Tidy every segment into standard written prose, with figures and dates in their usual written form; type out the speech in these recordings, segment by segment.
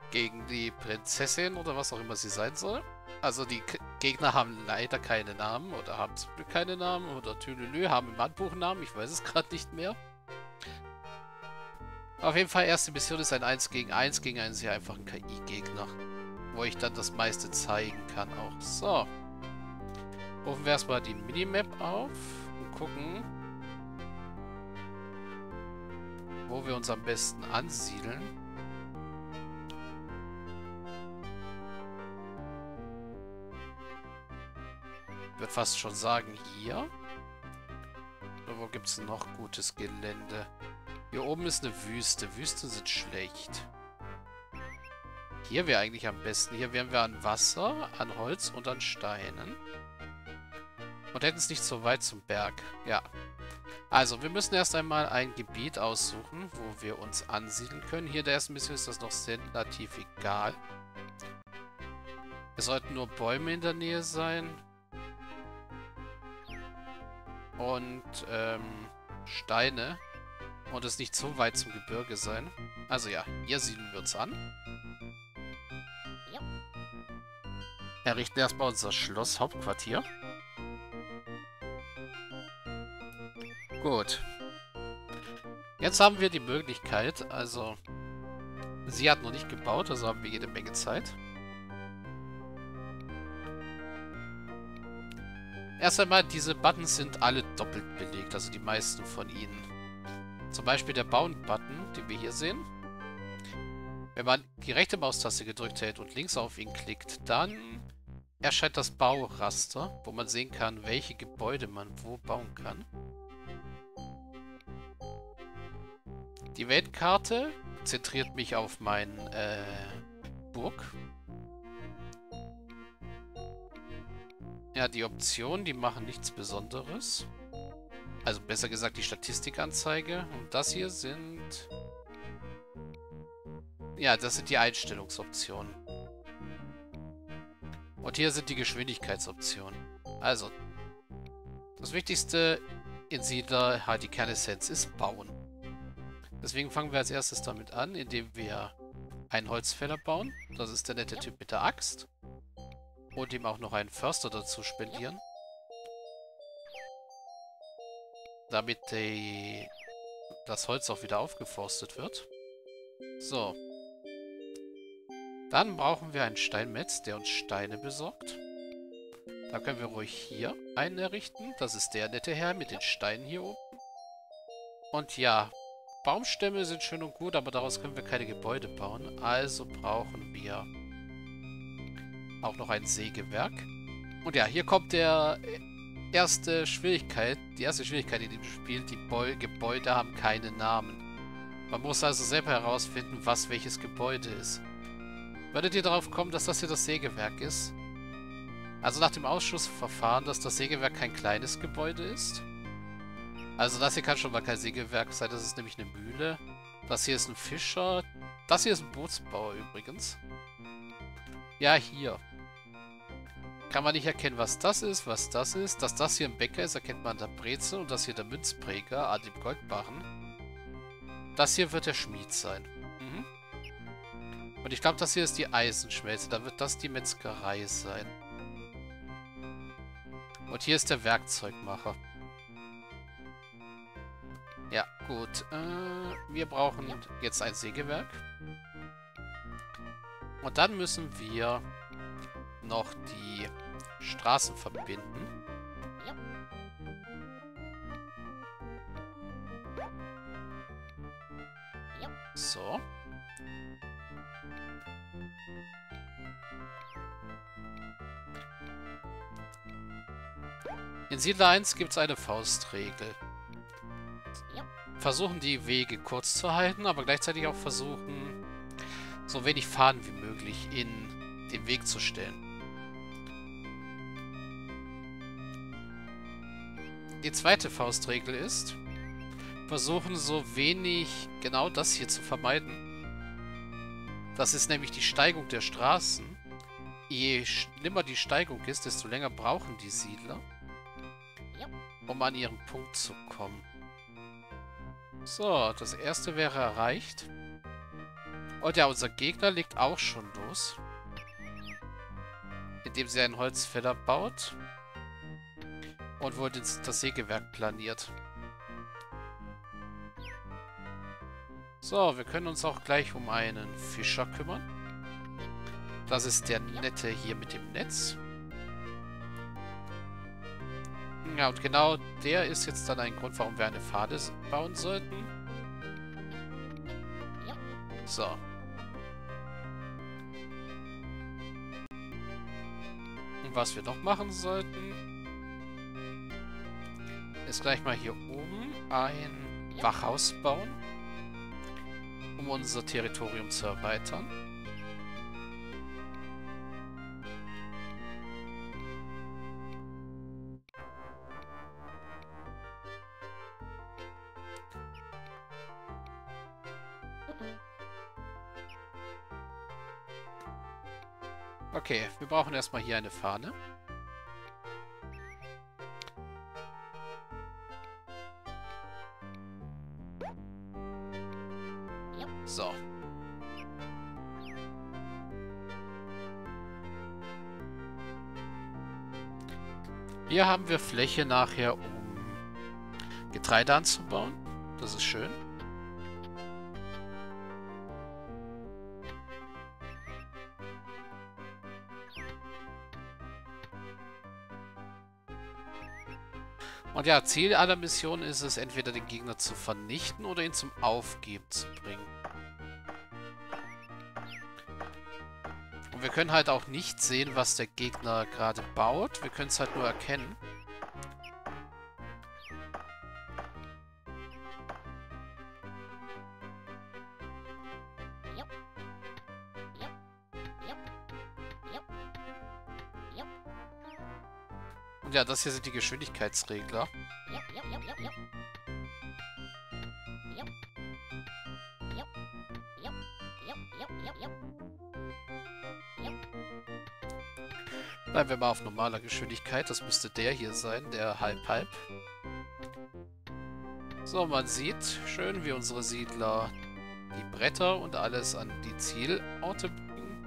gegen die Prinzessin oder was auch immer sie sein soll. Also die Gegner haben leider keine Namen oder haben zum Glück keine Namen oder Tülülü haben im Handbuch Namen, ich weiß es gerade nicht mehr. Auf jeden Fall, erste Mission ist ein 1 gegen einen sehr einfachen KI-Gegner, wo ich dann das meiste zeigen kann auch. So. Rufen wir erstmal die Minimap auf und gucken, wo wir uns am besten ansiedeln. Ich würde fast schon sagen, hier. Oder wo gibt es noch gutes Gelände? Hier oben ist eine Wüste. Wüsten sind schlecht. Hier wäre eigentlich am besten. Hier wären wir an Wasser, an Holz und an Steinen. Und hätten es nicht so weit zum Berg. Ja. Also, wir müssen erst einmal ein Gebiet aussuchen, wo wir uns ansiedeln können. Hier in der ersten Mission ist das noch relativ egal. Es sollten nur Bäume in der Nähe sein. Und, Steine. Und es nicht so weit zum Gebirge sein. Also ja, hier siedeln wir uns an. Errichten erstmal unser Schloss-Hauptquartier. Gut. Jetzt haben wir die Möglichkeit, also sie hat noch nicht gebaut, also haben wir jede Menge Zeit. Erst einmal, diese Buttons sind alle doppelt belegt, also die meisten von ihnen. Zum Beispiel der Bauen-Button, den wir hier sehen. Wenn man die rechte Maustaste gedrückt hält und links auf ihn klickt, dann erscheint das Bauraster, wo man sehen kann, welche Gebäude man wo bauen kann. Die Weltkarte zentriert mich auf meinen Burg. Ja, die Optionen, die machen nichts Besonderes. Also besser gesagt die Statistikanzeige. Und das hier sind... Ja, das sind die Einstellungsoptionen. Und hier sind die Geschwindigkeitsoptionen. Also, das Wichtigste in Siedler halt die Kernessenz ist Bauen. Deswegen fangen wir als erstes damit an, indem wir einen Holzfäller bauen. Das ist der nette Typ mit der Axt. Und ihm auch noch einen Förster dazu spendieren. Damit das Holz auch wieder aufgeforstet wird. So. Dann brauchen wir einen Steinmetz, der uns Steine besorgt. Da können wir ruhig hier einen errichten. Das ist der nette Herr mit den Steinen hier oben. Und ja, Baumstämme sind schön und gut, aber daraus können wir keine Gebäude bauen. Also brauchen wir auch noch ein Sägewerk. Und ja, hier kommt die erste Schwierigkeit in dem Spiel. Die Gebäude haben keine Namen. Man muss also selber herausfinden, was welches Gebäude ist. Würdet ihr darauf kommen, dass das hier das Sägewerk ist? Also nach dem Ausschussverfahren, dass das Sägewerk kein kleines Gebäude ist. Also das hier kann schon mal kein Sägewerk sein, das ist nämlich eine Mühle. Das hier ist ein Fischer. Das hier ist ein Bootsbauer übrigens. Ja, hier. Kann man nicht erkennen, was das ist, was das ist. Dass das hier ein Bäcker ist, erkennt man an der Brezel. Und das hier der Münzpräger an dem Goldbarren. Das hier wird der Schmied sein. Mhm. Und ich glaube, das hier ist die Eisenschmelze. Dann wird das die Metzgerei sein. Und hier ist der Werkzeugmacher. Ja, gut. Wir brauchen jetzt ein Sägewerk. Und dann müssen wir noch die Straßen verbinden. So. In Siedler 1 gibt es eine Faustregel. Versuchen die Wege kurz zu halten, aber gleichzeitig auch versuchen, so wenig Faden wie möglich in den Weg zu stellen. Die zweite Faustregel ist, versuchen so wenig genau das hier zu vermeiden. Das ist nämlich die Steigung der Straßen. Je schlimmer die Steigung ist, desto länger brauchen die Siedler, um an ihren Punkt zu kommen. So, das erste wäre erreicht. Und ja, unser Gegner legt auch schon los. Indem sie einen Holzfäller baut. Und wohl das Sägewerk planiert. So, wir können uns auch gleich um einen Fischer kümmern. Das ist der Nette hier mit dem Netz. Ja, und genau der ist jetzt dann ein Grund, warum wir eine Pfade bauen sollten. So. Und was wir noch machen sollten, ist gleich mal hier oben ein Wachhaus bauen, um unser Territorium zu erweitern. Okay, wir brauchen erstmal hier eine Fahne. So. Hier haben wir Fläche nachher, um Getreide anzubauen. Das ist schön. Und ja, Ziel aller Missionen ist es, entweder den Gegner zu vernichten oder ihn zum Aufgeben zu bringen. Und wir können halt auch nicht sehen, was der Gegner gerade baut. Wir können es halt nur erkennen. Und ja, das hier sind die Geschwindigkeitsregler. Bleiben wir mal auf normaler Geschwindigkeit. Das müsste der hier sein, der Halb-Halb. So, man sieht schön, wie unsere Siedler die Bretter und alles an die Zielorte bringen.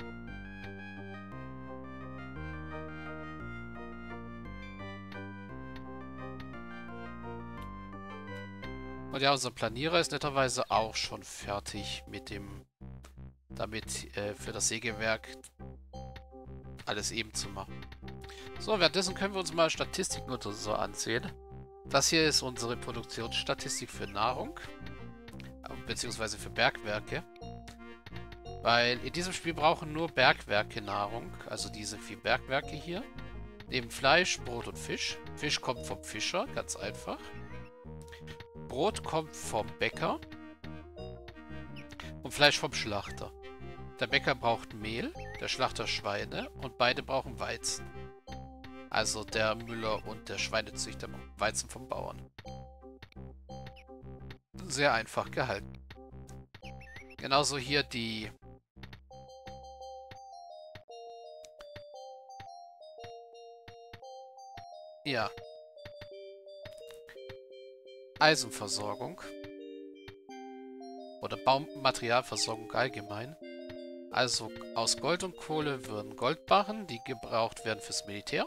Und ja, unser Planierer ist netterweise auch schon fertig mit dem, damit für das Sägewerk alles eben zu machen. So, währenddessen können wir uns mal Statistiken oder so ansehen. Das hier ist unsere Produktionsstatistik für Nahrung, beziehungsweise für Bergwerke. Weil in diesem Spiel brauchen nur Bergwerke Nahrung, also diese 4 Bergwerke hier. Neben Fleisch, Brot und Fisch. Fisch kommt vom Fischer, ganz einfach. Brot kommt vom Bäcker und Fleisch vom Schlachter. Der Bäcker braucht Mehl, der Schlachter Schweine und beide brauchen Weizen. Also der Müller und der Schweinezüchter brauchen Weizen vom Bauern. Sehr einfach gehalten. Genauso hier die Eisenversorgung oder Baumaterialversorgung allgemein. Also aus Gold und Kohle würden Goldbarren, die gebraucht werden fürs Militär.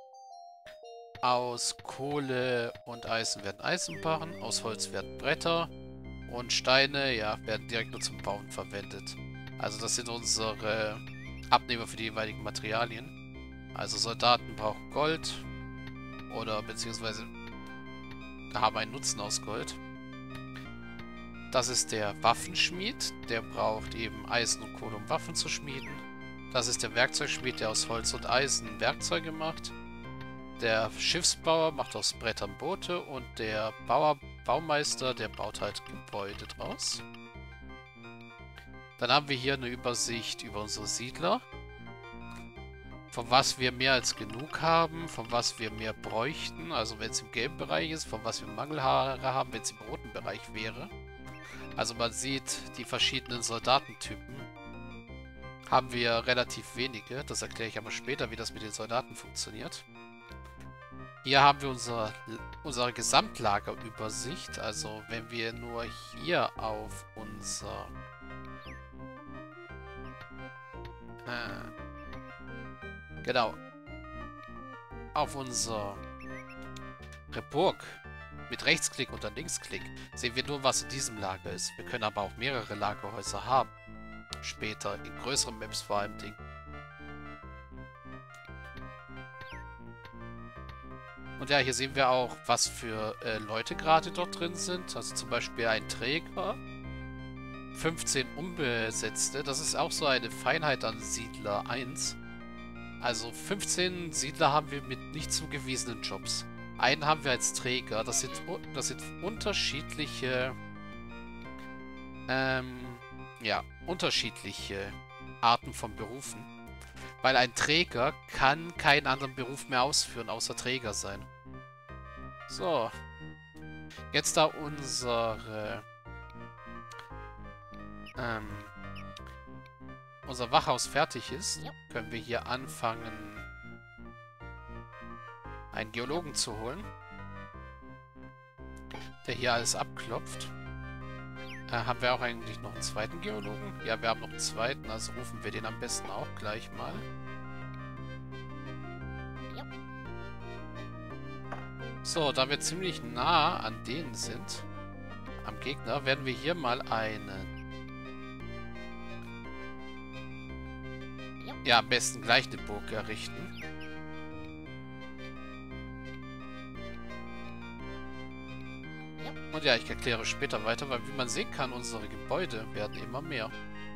Aus Kohle und Eisen werden Eisenbarren, aus Holz werden Bretter und Steine, ja, werden direkt nur zum Bauen verwendet. Also das sind unsere Abnehmer für die jeweiligen Materialien. Also Soldaten brauchen Gold oder beziehungsweise haben einen Nutzen aus Gold. Das ist der Waffenschmied, der braucht eben Eisen und Kohle, um Waffen zu schmieden. Das ist der Werkzeugschmied, der aus Holz und Eisen Werkzeuge macht. Der Schiffsbauer macht aus Brettern Boote und der Baumeister, der baut halt Gebäude draus. Dann haben wir hier eine Übersicht über unsere Siedler. Von was wir mehr als genug haben, von was wir mehr bräuchten, also wenn es im gelben Bereich ist, von was wir Mangelhaare haben, wenn es im roten Bereich wäre. Also man sieht, die verschiedenen Soldatentypen haben wir relativ wenige. Das erkläre ich aber später, wie das mit den Soldaten funktioniert. Hier haben wir unsere Gesamtlagerübersicht. Also wenn wir nur hier auf unser Genau. Auf unsere Burg mit Rechtsklick und dann Linksklick sehen wir nur, was in diesem Lager ist. Wir können aber auch mehrere Lagerhäuser haben. Später, in größeren Maps vor allem Ding. Und ja, hier sehen wir auch, was für Leute gerade dort drin sind. Also zum Beispiel ein Träger. 15 Unbesetzte. Das ist auch so eine Feinheit an Siedler 1. Also 15 Siedler haben wir mit nicht zugewiesenen Jobs. Einen haben wir als Träger. Das sind unterschiedliche... ja, unterschiedliche Arten von Berufen. Weil ein Träger kann keinen anderen Beruf mehr ausführen, außer Träger sein. So. Jetzt da unser Wachhaus fertig ist, können wir hier anfangen, einen Geologen zu holen, der hier alles abklopft. Haben wir auch eigentlich noch einen zweiten Geologen? Ja, wir haben noch einen zweiten, also rufen wir den am besten auch gleich mal. So, da wir ziemlich nah an denen sind, am Gegner, werden wir hier mal einen... Ja, am besten gleich eine Burg errichten. Und ja, ich erkläre später weiter, weil wie man sehen kann, unsere Gebäude werden immer mehr.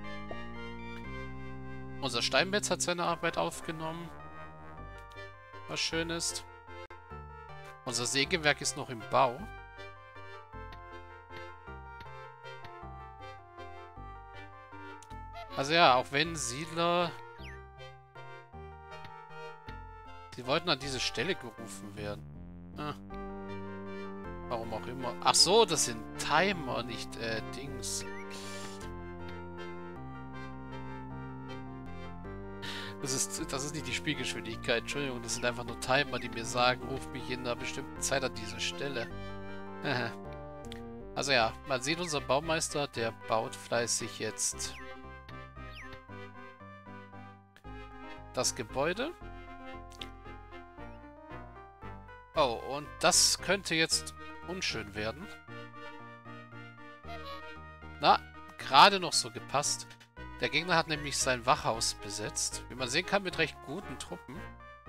Unser Steinmetz hat seine Arbeit aufgenommen. Was schön ist. Unser Sägewerk ist noch im Bau. Also ja, auch wenn Siedler... Die wollten an diese Stelle gerufen werden. Warum auch immer. Ach so, das sind Timer, nicht Dings. Das ist nicht die Spielgeschwindigkeit, Entschuldigung, das sind einfach nur Timer, die mir sagen, ruf mich in einer bestimmten Zeit an diese Stelle. Also ja, man sieht, unser Baumeister, der baut fleißig jetzt das Gebäude. Oh, und das könnte jetzt unschön werden. Na, gerade noch so gepasst. Der Gegner hat nämlich sein Wachhaus besetzt. Wie man sehen kann, mit recht guten Truppen.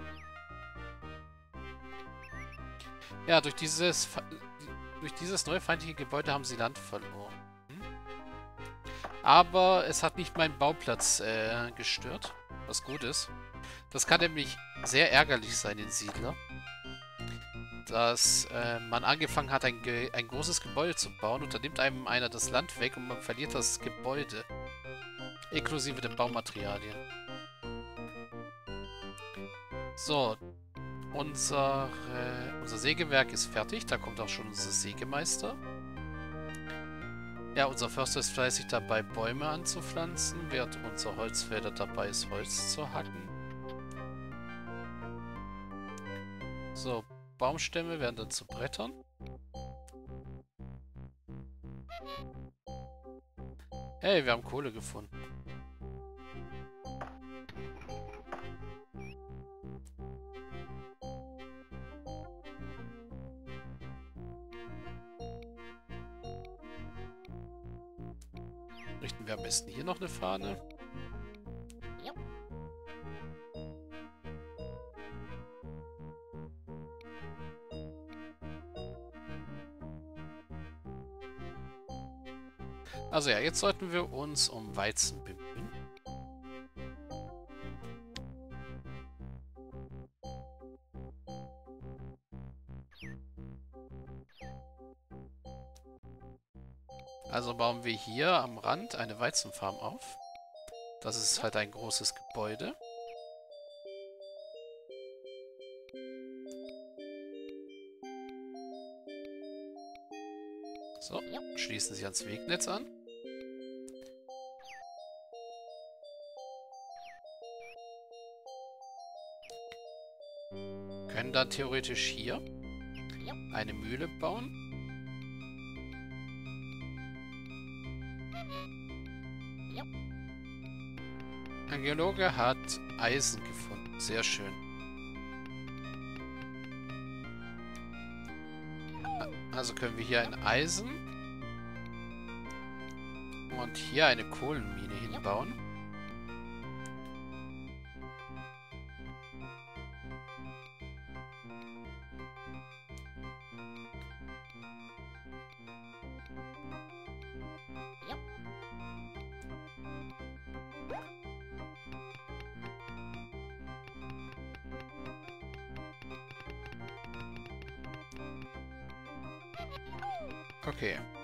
Ja, durch dieses neue feindliche Gebäude haben sie Land verloren. Aber es hat nicht meinen Bauplatz gestört, was gut ist. Das kann nämlich sehr ärgerlich sein in Siedler. Dass man angefangen hat, ein großes Gebäude zu bauen und dann nimmt einem einer das Land weg und man verliert das Gebäude. Inklusive den Baumaterialien. So. Unser Sägewerk ist fertig. Da kommt auch schon unser Sägemeister. Ja, unser Förster ist fleißig dabei, Bäume anzupflanzen, während unser Holzfäller dabei ist, Holz zu hacken. So, Baumstämme werden dann zu Brettern. Hey, wir haben Kohle gefunden. Richten wir am besten hier noch eine Fahne. Also ja, jetzt sollten wir uns um Weizen bemühen. Also bauen wir hier am Rand eine Weizenfarm auf. Das ist halt ein großes Gebäude. So, schließen Sie ans Wegnetz an. Können dann theoretisch hier eine Mühle bauen. Ein Geologe hat Eisen gefunden. Sehr schön. Also können wir hier ein Eisen und hier eine Kohlenmine hinbauen. Okay.